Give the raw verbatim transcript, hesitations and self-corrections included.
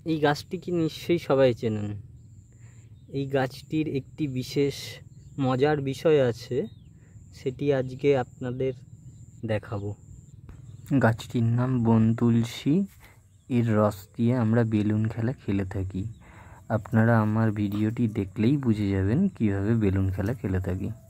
এই গাছটিকে নিশ্চয়ই সবাই চেনেন। এই গাছটির একটি বিশেষ মজার বিষয় আছে, সেটি আজকে আপনাদের দেখাবো। গাছটির নাম বন তুলসী। এর রস দিয়ে আমরা বেলুন খেলা খেলে থাকি। আপনারা আমার ভিডিওটি দেখলেই বুঝে যাবেন কিভাবে বেলুন খেলা খেলে থাকি।